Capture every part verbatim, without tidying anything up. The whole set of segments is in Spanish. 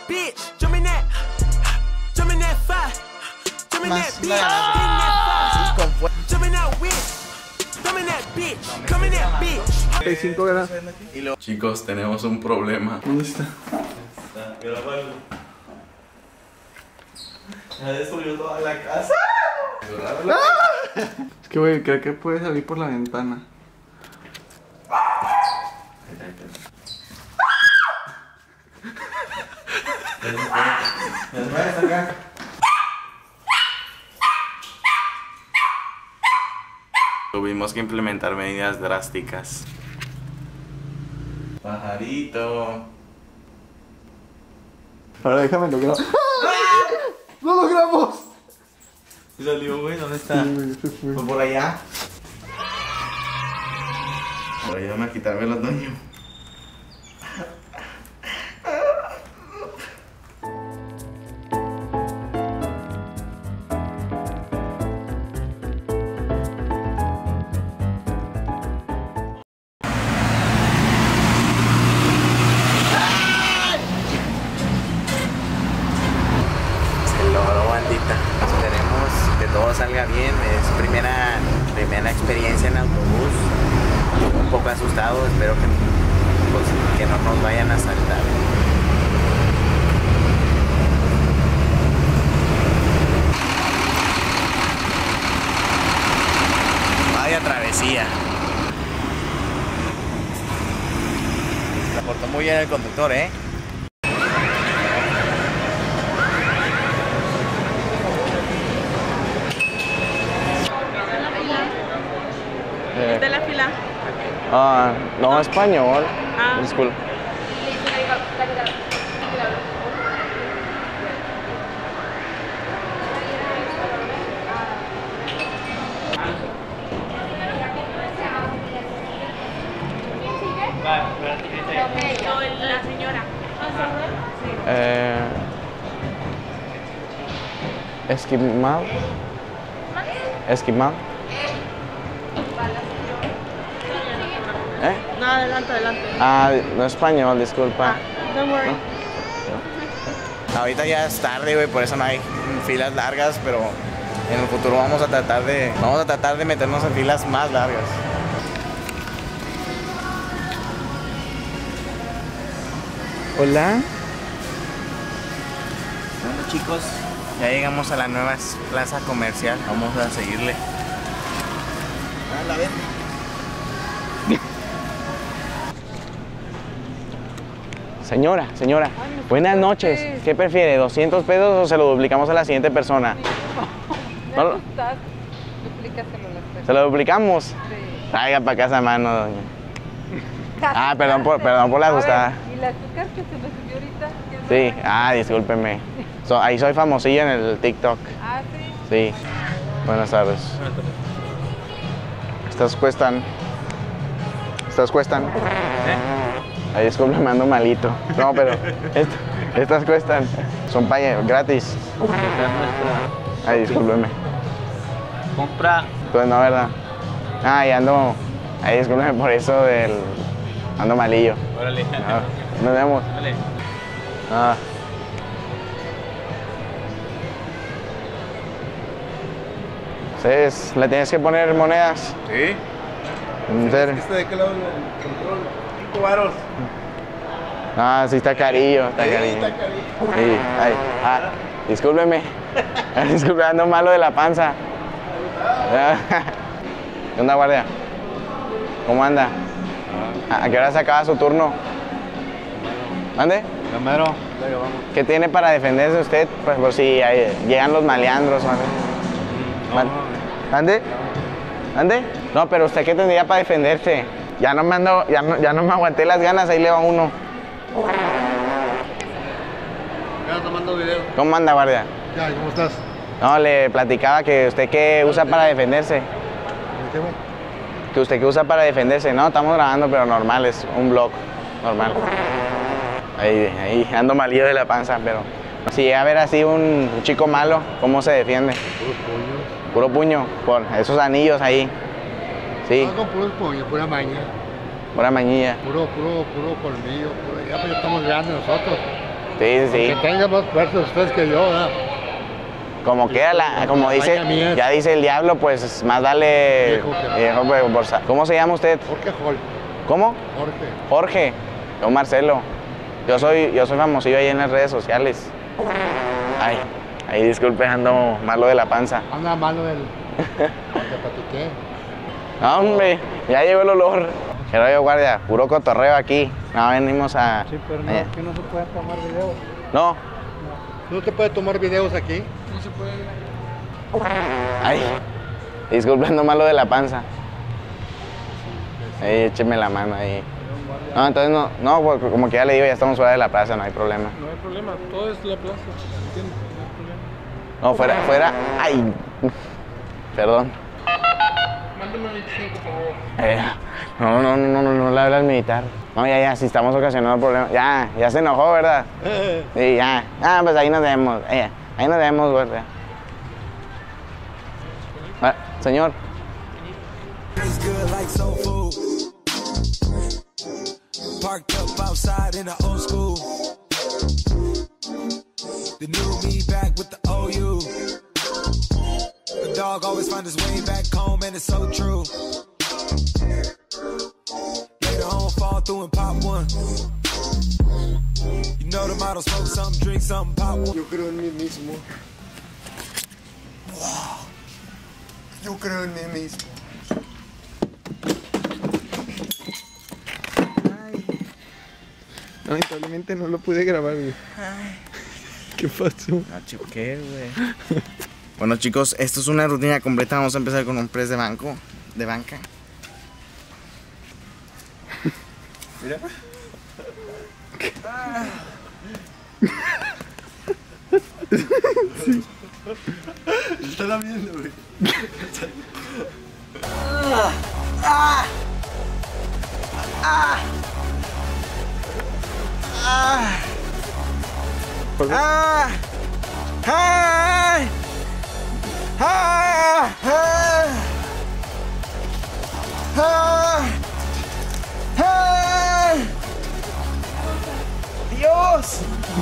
bitch. Jump in that. Jump in that fire. Jump in that bitch. Get in that fire. Jump in that whip. Jump in that bitch. Come in that bitch. cinco era. Chicos, tenemos un problema. ¿Dónde está? Está grabando. Ya destruyó toda la casa. Es que, güey, creo que puede salir por la ventana. Tuvimos que implementar medidas drásticas. Pajarito. Ahora déjame lograr. ¡Lo logramos! ¿Y salió, güey? ¿Dónde está? Sí, güey, se fue. ¿Fue por allá? Ayúdame a quitarme los dueños. Esperemos que todo salga bien. Es primera, primera experiencia en autobús. Un poco asustado, espero que, pues, que no nos vayan a asaltar. Vaya travesía. Se portó muy bien el conductor, ¿eh? ¿De la fila? Ah, no, español. Ah. Disculpa. No, la señora. Eh, Esquimal. Esquimal. ¿Eh? No, adelante, adelante. Ah, no español, disculpa. Don't worry. Ahorita ya es tarde, güey, por eso no hay filas largas, pero en el futuro vamos a tratar de vamos a tratar de meternos en filas más largas. Hola. Bueno, chicos, ya llegamos a la nueva plaza comercial. Vamos a seguirle. A la vez. Señora, señora, buenas noches. ¿Qué prefiere? ¿doscientos pesos o se lo duplicamos a la siguiente persona? Me ¿No lo- asustas. Duplícaselo las personas. ¿Se lo duplicamos? Sí. Traiga para casa mano, doña. Ah, perdón por, perdón por la A ver, asustada. ¿y la azúcar que se me subió ahorita? ¿Quién Sí, sabe? ah, discúlpeme. So- ahí soy famosillo en el TikTok. Ah, sí. Sí. Buenas tardes. Estas cuestan. Estas cuestan. Ay, discúlpeme, ando malito. No, pero est- estas cuestan. Son paya gratis. Ay, discúlpeme. Compra. Pues no, ¿verdad? Ay, ando. Ay, discúlpeme por eso del. Ando malillo. Órale. No, nos vemos. Dale. Ah. Ustedes le tienes que poner monedas. ¿Sí? En serio. ¿Este de qué lado el control? Cinco varos. Ah, sí está carillo, está carillo. Sí, ay, ah, discúlpeme. Disculpe, ando malo de la panza. ¿Qué onda, guardia? ¿Cómo anda? ¿A a qué hora se acaba su turno? ¿Ande? Primero. ¿Qué tiene para defenderse usted? Pues por si hay- llegan los maleandros o algo. Man- ¿Ande? ¿Ande? No, pero usted qué tendría para defenderse. Ya no me ando, ya no, ya no me aguanté las ganas, ahí le va uno. Ya tomando video. ¿Cómo anda, guardia? Ya, ¿cómo estás? No, le platicaba que usted qué usa para defenderse. ¿Qué, güey? Que usted qué usa para defenderse. No, estamos grabando, pero normal, es un vlog normal. Ahí, ahí, ando malillo de la panza, pero si llega a ver así un, un chico malo, ¿cómo se defiende? Puros puños. Puro puño, por esos anillos ahí. Sí, No, con puros puños, pura maña. pura mañilla. Puro, puro, puro colmillo. Puro, ya pues ya estamos grandes nosotros. Sí, sí, Que sí. tenga más fuerza ustedes que yo, ¿verdad? Como queda la, como dice, Vaya mía. ya dice el diablo, pues más vale Viejo que- viejo que por sa- ¿Cómo se llama usted? Jorge Hall. ¿Cómo? Jorge. Jorge. Yo Marcelo. Yo soy, yo soy famosillo ahí en las redes sociales. Ay, ahí disculpe, ando malo de la panza. Anda malo del... Te platiqué. No, hombre, ya llegó el olor. ¿Qué rollo, guardia? Puro cotorreo aquí. No, venimos a... Sí, pero no, allá. que no se pueden tomar videos. No. ¿No te puede tomar videos aquí? Ay, disculpe, ando malo de la panza. Ahí, écheme la mano ahí. No, entonces no, no, pues, como que ya le digo, ya estamos fuera de la plaza, no hay problema. No hay problema, todo es la plaza, ¿entiendes? No hay problema. No, fuera, fuera, ay, perdón. Mándame veinticinco, por favor. Eh, no, no, no, no, no, no le habla al militar. No, ya, ya, si estamos ocasionando problemas. Ya, ya se enojó, ¿verdad? Sí, ya. Ah, pues ahí nos vemos, eh, ahí nos vemos, ¿verdad? Ah, señor. Tastes good like soul food. Parked up outside in the old school. The new me back with the O U. The dog always find his way back home, and it's so true. Later on, fall through and pop one. You know the motto, smoke something, drink something, pop one. Yo creo en mí mismo. Yo creo en mí mismo. Lamentablemente no lo pude grabar, güey. ¿Qué pasó? No choqué, güey. Bueno, chicos, esto es una rutina completa. Vamos a empezar con un press de banco, de banca. Mira. Está viendo, güey. ¡Ah! ¡Ay! ¡Ah! ¡Ah! ¡Ah! ¡Ah! ¡Dios!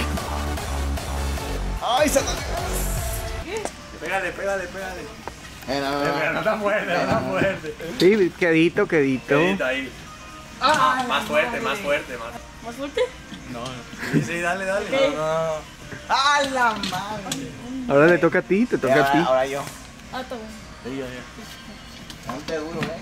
¡Ay, Satanás! Pégale, pégale, pégale. Eh, no, no, no. No está fuerte, no está fuerte. Sí, quedito, quedito. Ahí. Más fuerte, más fuerte, más. ¿Más fuerte? Sí, sí, dale, dale. Ok. No, no. ¡Ah, la madre! Ahora le toca a ti, te toca a ahora, ti. ahora yo. Ah, está bueno. Sí, yo, yo. Ponte duro, eh.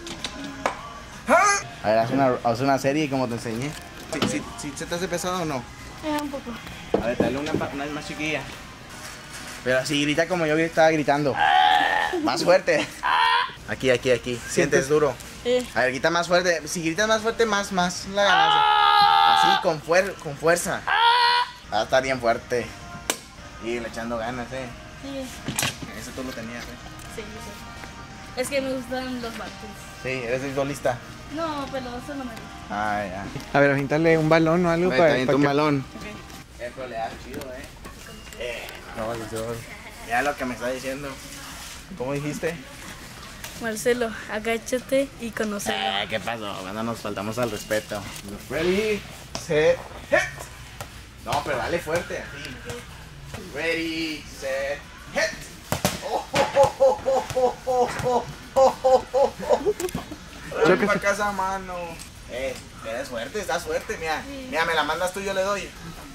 A ver, haz una, haz una serie como te enseñé. ¿Sí, sí, sí se te hace pesado o no? Eh, un poco. A ver, dale una, pa- una más chiquilla. Pero así grita como yo estaba gritando. Más fuerte. Aquí, aquí, aquí. Sientes duro. Eh. A ver, grita más fuerte. Si gritas más fuerte, más, más la ganancia. Así, con, fuer con fuerza. Va a estar bien fuerte. Y le echando ganas, eh. Sí, Eso tú lo tenías, eh. sí, sí. Es que me gustan los barcos. Sí, eres beisbolista. No, pero eso no me gusta. Ah, ya. A ver, avíntale un balón o algo Ahí para, está, para un que... balón. Ok. Eso le da chido, eh. Eh, no, yo. Ya lo que me está diciendo. ¿Cómo dijiste? Marcelo, agáchate y conócelo. Eh, ¿qué pasó? Cuando nos faltamos al respeto. Ready, set, hit. No, pero dale fuerte, así. Ready, set, hit. Oh, oh, oh, oh, oh, oh, oh, oh, oh, oh, oh. Dale pa' acá esa mano. Eh, eres fuerte, estás fuerte, mira. Mira, me la mandas tú y yo le doy.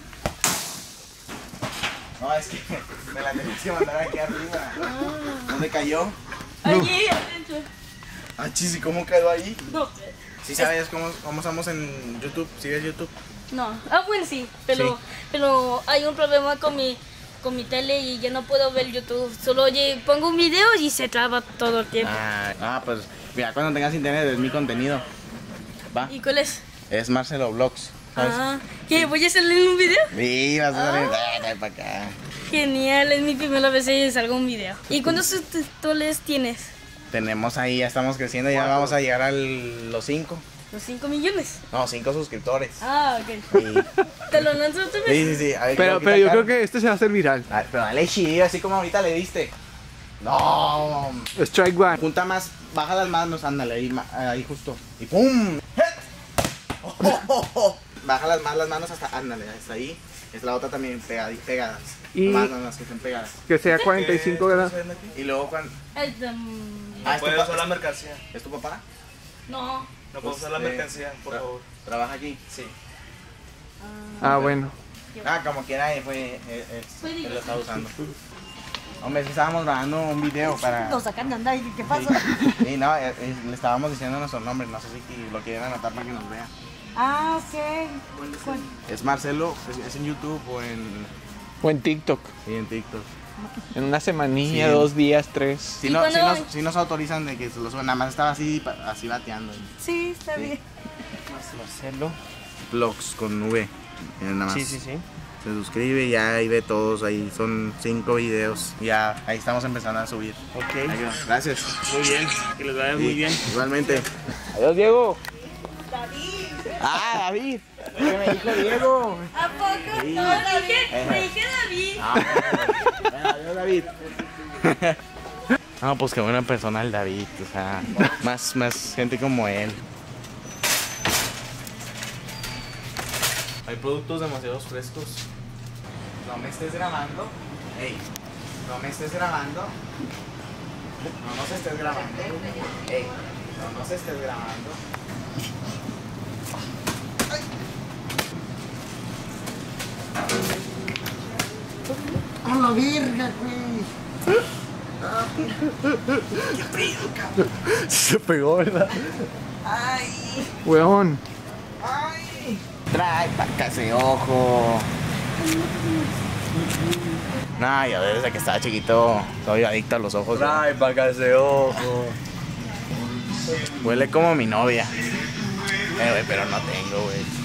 No, es que me la tenías que mandar aquí arriba. ¿Dónde cayó? Allí, adentro. Ah, chis, ¿y cómo quedó ahí? No, ¿Sí sabes cómo, cómo estamos en YouTube? ¿Sigues YouTube? no. Ah, bueno, sí, pero, Sí. pero hay un problema con mi, con mi tele y ya no puedo ver YouTube. Solo oye, pongo un video y se traba todo el tiempo. Ah, ah, pues mira, cuando tengas internet es mi contenido. ¿Va? ¿Y cuál es? Es Marcelo Vlogs. ¿Sabes? Ah, ¿qué? ¿Voy a salir en un video? Sí, vas a salir. Ah, trae para acá. Genial, es mi primera vez que salgo un video. ¿Y cuántos suscriptores tienes? Tenemos ahí, ya estamos creciendo, ya vamos a llegar a los cinco. ¿Los cinco millones? No, cinco suscriptores. Ah, ok. Sí, ¿Te lo lanzo otra vez? sí, sí. sí. A ver, Pero, quita pero yo cara. creo que este se va a hacer viral. A ver, pero dale chido, así como ahorita le diste. No. Strike one. Junta más, baja las manos, ándale, ahí, ma- ahí justo. Y ¡pum! ¡Hit! Oh, oh, oh, oh. bájalas más las manos hasta, ándale, hasta ahí. Es la otra también pegada, pegadas. Y- Más las que estén pegadas. Que sea cuarenta y cinco grados. Y luego cuando... Es de... mm, Ah, ¿es tu Puedes pa- usar la mercancía. ¿Es tu papá? No. No Pues, puedo usar la eh, mercancía, por tra- favor. ¿Trabaja aquí? Sí. Ah, bueno. Ah, como quiera, eh, fue... eh, eh, Fue él lo divertido. estaba usando. Hombre, sí estábamos grabando un video para... Lo sacan de andar y ¿qué pasa? Sí, no, eh, eh, le estábamos diciendo nuestro nombre, no sé si lo quieren anotar para que nos vean. Ah, ok. ¿Cuál? Es Marcelo, es, es en YouTube o en, O en TikTok. sí, en TikTok. En una semanilla, Sí. dos días, tres. Si ¿Y no, si cuándo- nos, sí nos autorizan de que se lo suban, nada más estaba así, pa- así bateando. Sí, está Sí. bien. Marcelo. Vlogs con V, miren, nada más. Sí, sí, sí. Se suscribe y ya ahí ve todos, ahí son cinco videos. Ya, ahí estamos empezando a subir. Ok. Ahí va. Gracias. Muy bien, que les vaya muy Sí, bien. Igualmente. Adiós, Diego. Ah, David. Es que me dijo Diego. ¿A poco? Sí. No, dije, me dije David. Ah, bueno, adiós, David. No, pues qué buena persona el David, o sea, más, más gente como él. Hay productos demasiado frescos. No me estés grabando. Ey, no me estés grabando. No nos estés grabando. Ey, no nos estés grabando. A la verga, güey. Se pegó, ¿verdad? Ay, Weón. ay. Trae para ese ojo. No, yo desde que estaba chiquito soy adicto a los ojos. güey. Ay, para acá ese ojo. Huele como mi novia. Eh, güey, pero no tengo, güey.